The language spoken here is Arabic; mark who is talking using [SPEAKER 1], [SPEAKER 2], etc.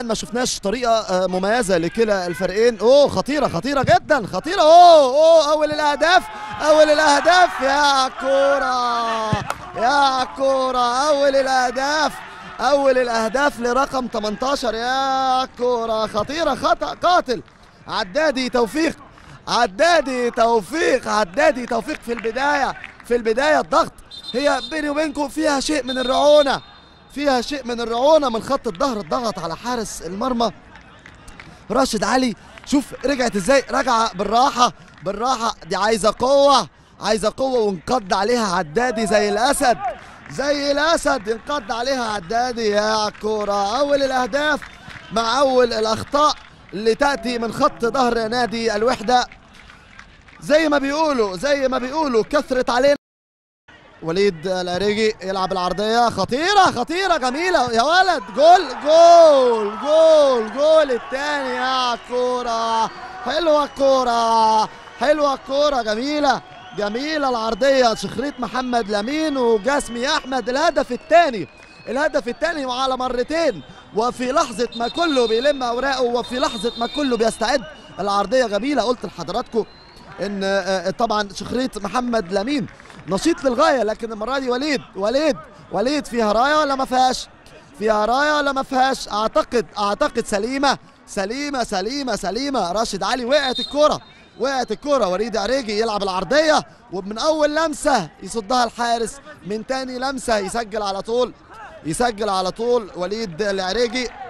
[SPEAKER 1] ما شفناش طريقه مميزه لكلا الفريقين. اوه خطيره خطيره جدا خطيره. اوه اول الاهداف اول الاهداف يا كوره يا كوره اول الاهداف لرقم 18 يا كوره خطيره خطأ قاتل. عدادي توفيق في البدايه الضغط هي بيني وبينكم فيها شيء من الرعونه من خط الظهر. الضغط على حارس المرمى راشد علي. شوف رجعت ازاي، راجعه بالراحه دي عايزه قوه وانقض عليها عدادي زي الاسد انقض عليها عدادي يا كوره. اول الاهداف مع اول الاخطاء اللي تاتي من خط ظهر نادي الوحده. زي ما بيقولوا كثرت علينا. وليد العريجي يلعب العرضيه خطيره جميله يا ولد. جول الثاني يا كوره. حلوه الكوره جميله العرضيه شخريط محمد لمين وجاسمي احمد. الهدف الثاني وعلى مرتين وفي لحظه ما كله بيلم اوراقه وفي لحظه ما كله بيستعد. العرضيه جميله. قلت لحضراتكم ان طبعا شخريط محمد لمين نشيط للغايه، لكن المره دي وليد فيها رايه ولا ما فيهاش؟ اعتقد سليمه. راشد علي وقعت الكوره. وليد عريجي يلعب العرضيه ومن اول لمسه يصدها الحارس، من تاني لمسه يسجل على طول وليد العريجي.